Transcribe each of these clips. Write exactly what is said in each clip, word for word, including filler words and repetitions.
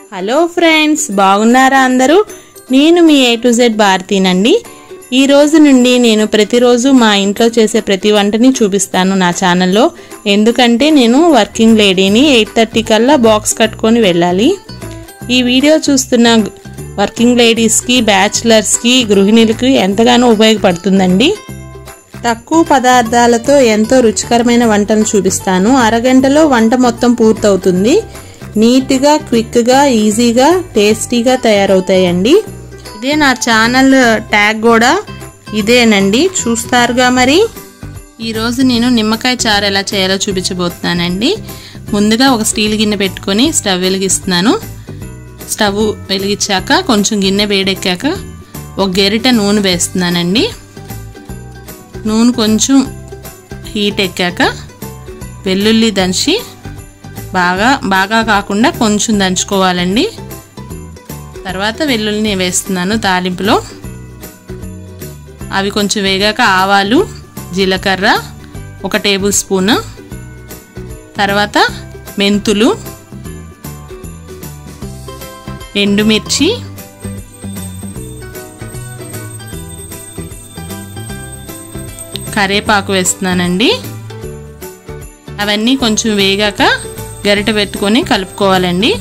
Hello friends, బాగున్నారా అందరూ? నేను మీ ఏ టు జెడ్ భారతీనండి. ఈ రోజు నుండి నేను ప్రతిరోజు మా ఇంట్లో చేసే ప్రతి వంటని చూపిస్తాను నా ఛానల్లో. ఎందుకంటే నేను వర్కింగ్ లేడీని, ఎయిట్ థర్టీ కల్లా బాక్స్ కట్టుకొని వెళ్ళాలి. ఈ వీడియో చూస్తున్న వర్కింగ్ లేడీస్కి, బ్యాచిలర్స్కి, గృహిణులకి ఎంతగానో ఉపయోగపడుతుందండి. తక్కువ పదార్థాలతో ఎంతో రుచికరమైన వంటను చూపిస్తాను. అరగంటలో వంట మొత్తం పూర్తవుతుంది. నీట్గా, క్విక్గా, ఈజీగా, టేస్టీగా తయారవుతాయండి. ఇదే నా ఛానల్ ట్యాగ్ కూడా ఇదేనండి, చూస్తారుగా. మరి ఈరోజు నేను నిమ్మకాయ చారు ఎలా చేయాలో చూపించబోతున్నానండి. ముందుగా ఒక స్టీల్ గిన్నె పెట్టుకొని స్టవ్ వెలిగిస్తున్నాను. స్టవ్ వెలిగించాక కొంచెం గిన్నె వేడెక్కాక ఒక గెరిట నూనె వేస్తున్నానండి. నూనె కొంచెం హీట్ ఎక్కాక వెల్లుల్లి దంచి బాగా బాగా కాకుండా కొంచెం దంచుకోవాలండి. తర్వాత వెల్లుల్లిని వేస్తున్నాను తాలింపులో. అవి కొంచెం వేగాక ఆవాలు, జీలకర్ర ఒక టేబుల్ స్పూన్, తర్వాత మెంతులు, ఎండుమిర్చి, కరేపాకు వేస్తున్నానండి. అవన్నీ కొంచెం వేగాక గరిటె పెట్టుకొని కలుపుకోవాలండి.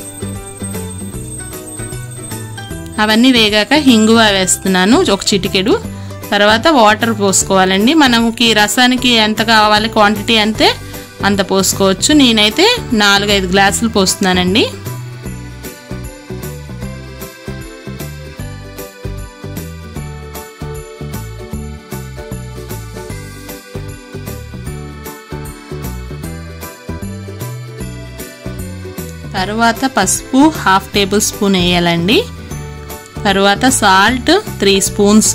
అవన్నీ వేగాక హింగువ వేస్తున్నాను ఒక చిటికెడు. తర్వాత వాటర్ పోసుకోవాలండి. మనకి రసానికి ఎంత కావాలి క్వాంటిటీ అంతే అంత పోసుకోవచ్చు. నేనైతే నాలుగైదు గ్లాసులు పోస్తున్నానండి. తరువాత పసుపు హాఫ్ టేబుల్ స్పూన్ వేయాలండి. తరువాత సాల్ట్ త్రీ స్పూన్స్,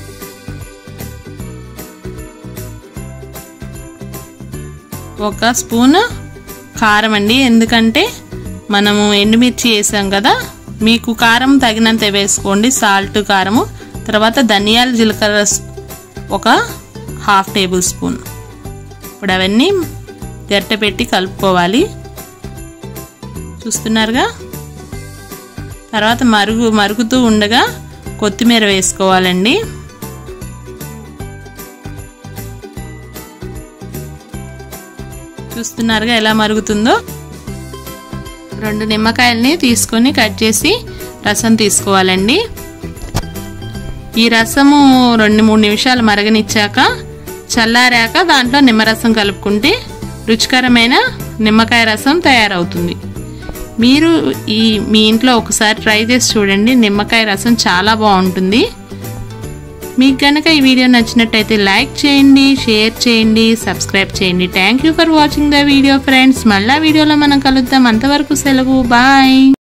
ఒక స్పూన్ కారం అండి. ఎందుకంటే మనము ఎండుమిర్చి వేసాం కదా, మీకు కారం తగినంత వేసుకోండి, సాల్ట్ కారము. తర్వాత ధనియాల జీలకర్ర ఒక హాఫ్ టేబుల్ స్పూన్. ఇప్పుడు అవన్నీ గరిటె పెట్టి కలుపుకోవాలి. చూస్తున్నారుగా. తర్వాత మరుగు మరుగుతూ ఉండగా కొత్తిమీర వేసుకోవాలండి. చూస్తున్నారుగా ఎలా మరుగుతుందో. రెండు నిమ్మకాయల్ని తీసుకొని కట్ చేసి రసం తీసుకోవాలండి. ఈ రసము రెండు మూడు నిమిషాలు మరగనిచ్చాక చల్లారాక దాంట్లో నిమ్మరసం కలుపుకుంటే రుచికరమైన నిమ్మకాయ రసం తయారవుతుంది. మీరు ఈ మీ ఇంట్లో ఒకసారి ట్రై చేసి చూడండి. నిమ్మకాయ రసం చాలా బాగుంటుంది. మీకు కనుక ఈ వీడియో నచ్చినట్టయితే లైక్ చేయండి, షేర్ చేయండి, సబ్స్క్రైబ్ చేయండి. Thank you for watching the video friends. మళ్ళా వీడియోలో మనం కలుద్దాం. అంతవరకు సెలవు, బాయ్.